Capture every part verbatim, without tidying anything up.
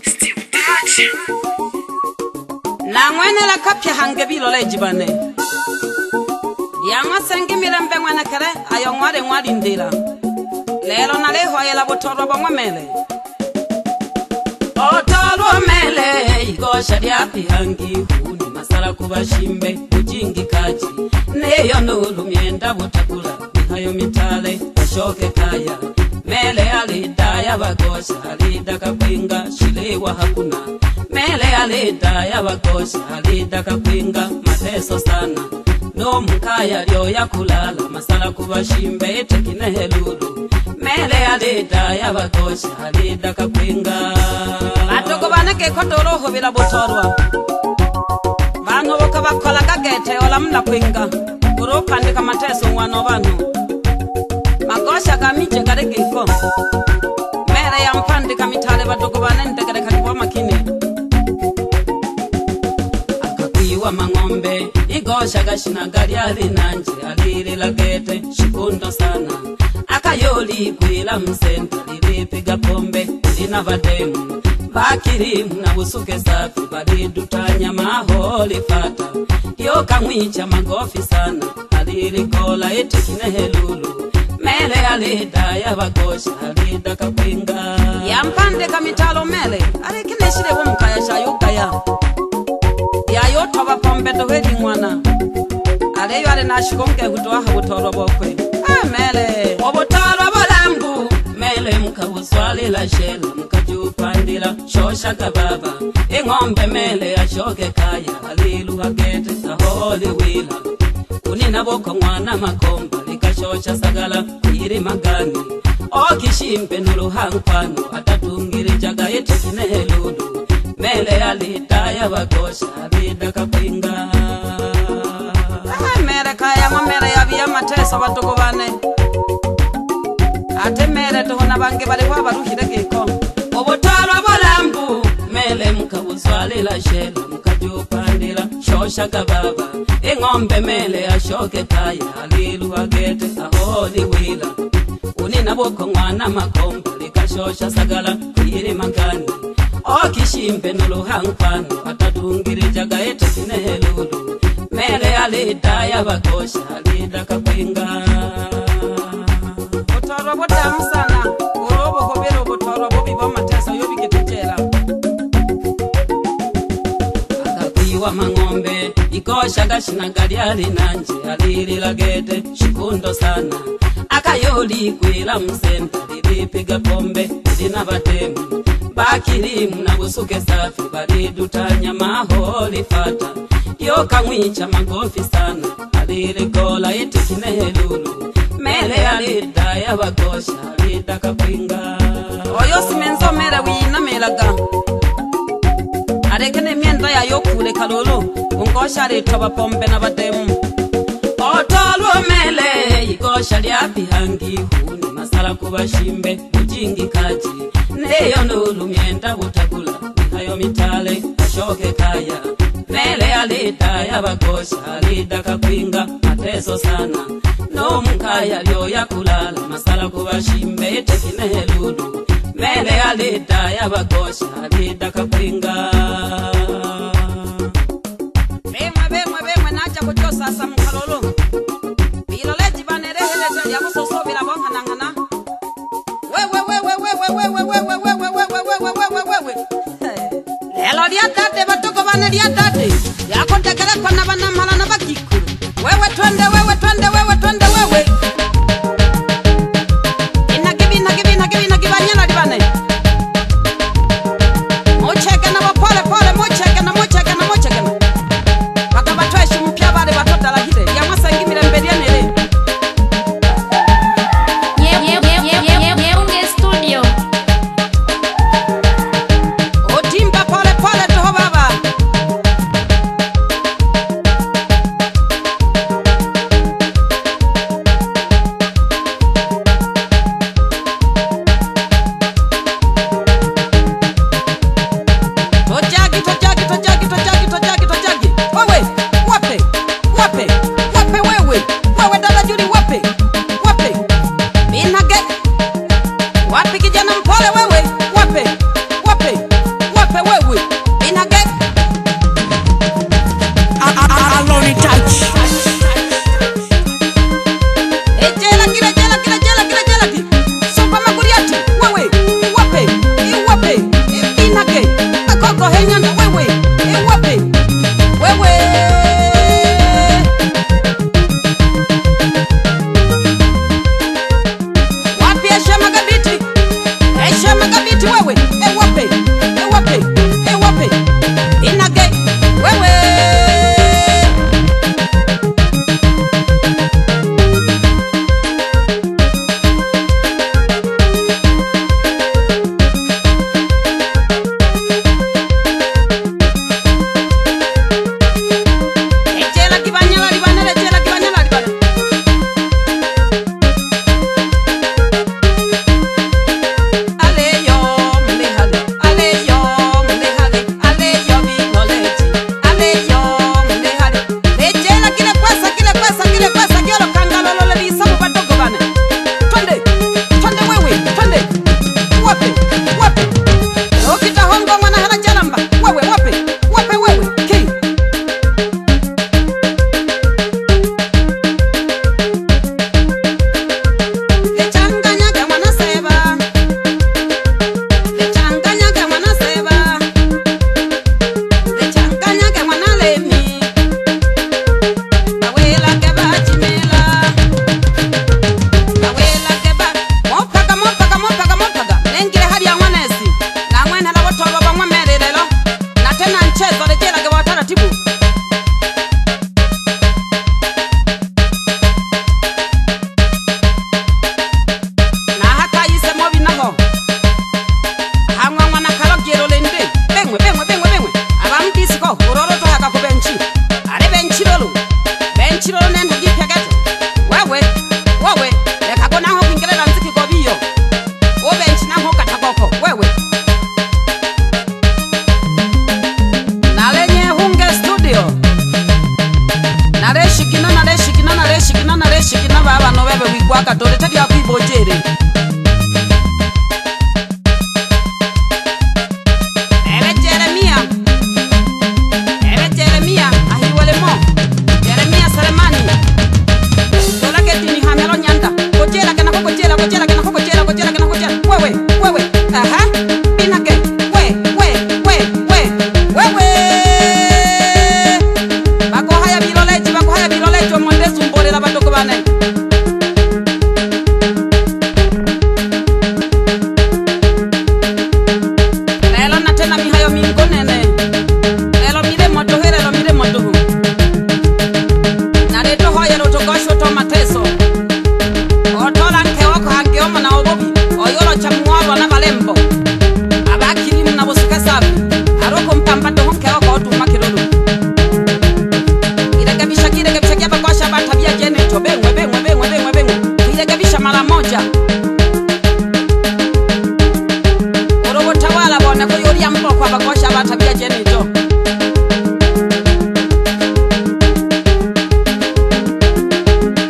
Na ngwene la kapya hange bilo leji bane. Yanga sengi mirembe ngwene kere ayo ngware ngwari ndira. Lelo na leho ayela botoro bangwa mele. Otoro mele igosha liapi hangi huni masala kubashimbe ujingi kaji. Neyo nulu mienda botakula mihayo mitale ashoke kaya. Mele alidaya bagosha alidaka kwinga shilewa hakuna. Mele alidaya bagosha alidaka kwinga mateso sana. No mkaya lyo ya kulala masala kubashimbe tekinehe lulu. Mele alidaya bagosha alidaka kwinga. Batoko baneke kotoroho bila botorwa. Bano woka bakola gagete ola mna kwinga. Uroka ndika mateso wano bano. Magosha kamiche kareke iko. Mere ya mpande kamitale batoko banende kareka kiwa makine. Akakuiwa mangombe igosha gashina gariali nanje aliri lagete shikundo sana. Akayoli kuila msenta lilipiga pombe lina vademu. Bakirimu na busuke safi balidu tanya maholi fata. Yoka mwicha magofi sana aliri kola eti kinehe lulu. Mele alidaya bagosha alidaka kwinga. Yampande kamitalo mele ale kineshire wo mukaya shayuka ya. Yayo toba pombe doheri mwana. Ale yo ale nashikonke hutoa habutoro bokwe. Ah mele obutoro bolambu mele mukabuswali la shela mukajupandira shosha kababa. Ingombe mele ashoke kaya alilu hagete aholi wila. Unina boko mwana makomba likashosha sagala kuiri magani. Okishimpe nuruhankwano atatungiri jaga yete kinehe lulu. Mele alidaya bagosha alidaka kwinga. Ah mere kaya mamere yabiya mateso batoko bane. Ate mere tohona bange bali kwa baruhire giko. Obotalo bolambu mele mukabuzwali la shela mukajupandira shosha kababa. Ingombe mele ashoke kaya alilu hagete aholi wila. Unina boko mwana makomba likashosha sagala kuiri magani. Okishimpe nuruhankwano atatungiri jaga ete kinehe lulu. Mele alidaya bagosha alidaka kwinga. Botoro botamu sana urobo kobero botoro bobiba mateso yobikitejela. Akakuiwa mangombe igosha gashina gariali nanje aliri lagete shikundo sana. Akayoli kuila msenta lilipiga pombe lina batemu. Bakirimu na busuke safi balidu tanya maholi fata. Yoka mwicha magofi sana aliri kola eti kinehe lulu. Mele alidaya bagosha alidaka kwinga. Oyo simenzo mere wina melaga. Arekene mienda ya yokule kalolo. Ungosha alitoba pombe na batemu. Otolo mele igosha liapi hangi huni masala kubashimbe ujingi kaji. Neyo nulu mienda butakula mihayo mitale ashoke kaya. Mele alidaya bagosha alidaka kwinga mateso sana. No mkaya lyo ya kulala masala kubashimbe tekinehe lulu. Mele alidaya bagosha alidaka kwinga. Bemwe bemwe bemwe nacha kujosa asa mkalolo. Biloleji banereheleja ya kusoso bila bonga nangana. Wewe wewe wewe wewe wewe wewe wewe wewe wewe wewe. Lelo liatate batoko bane liatate. Yako tekele kwa nabana mala na bakikuru. Wewe twende wewe twende wewe twende wewe. Inagibi nagibi nagibi nagibanyana dibane. Mocheke na pole pole mocheke na mocheke na mocheke na. Bakabatweshi mpya bale batota la hide. Ya masa ngimire mbele nele. Studio. Otimba pole pole toho baba. shema kabiti wewe ewape ewape ewape inage wewe Katore tadi aku ibojere Ere Jeremia Ere Jeremia ahiwale mo Jeremia Selemani Tola ketini hamelo nyanda Kojela kena ko kojela kojela kena ko kojela kojela kena kojela wewe wewe aha pinake we we we we wewe Bako haya biloleji bako haya biloleji omonde sumbole la batoko bane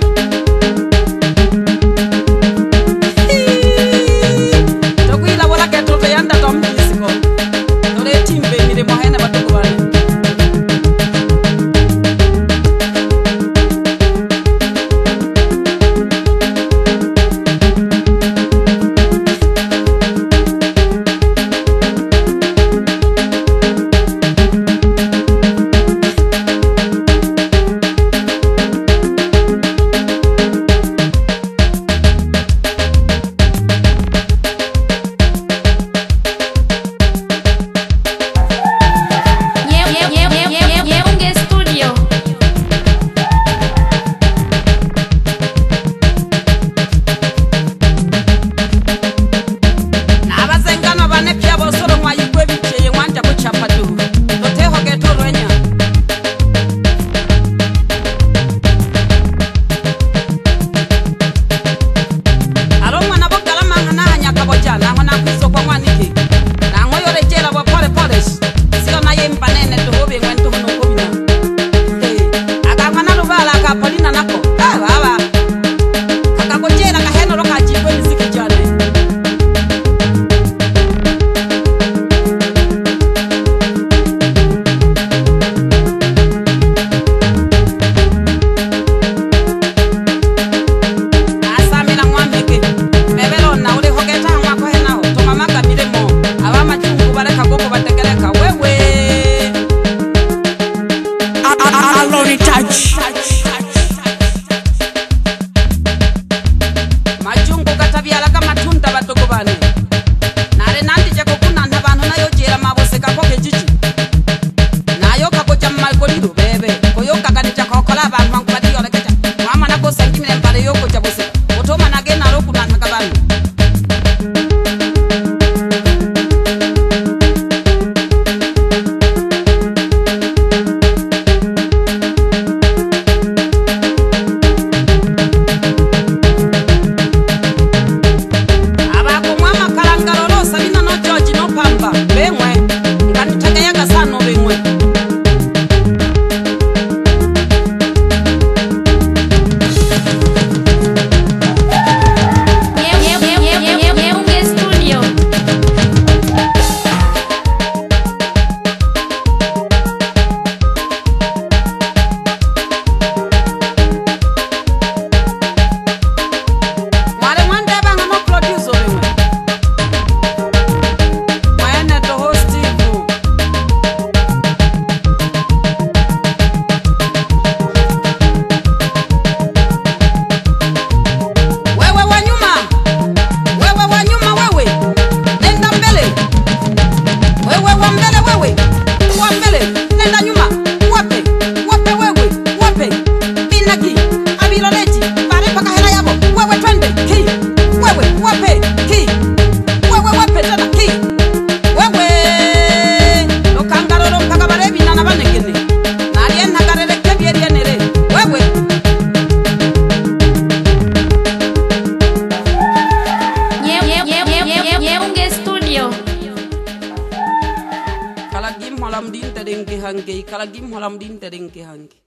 Tokuila bola holam din tedeng ki hangi kalagim holam din tedeng ki hangi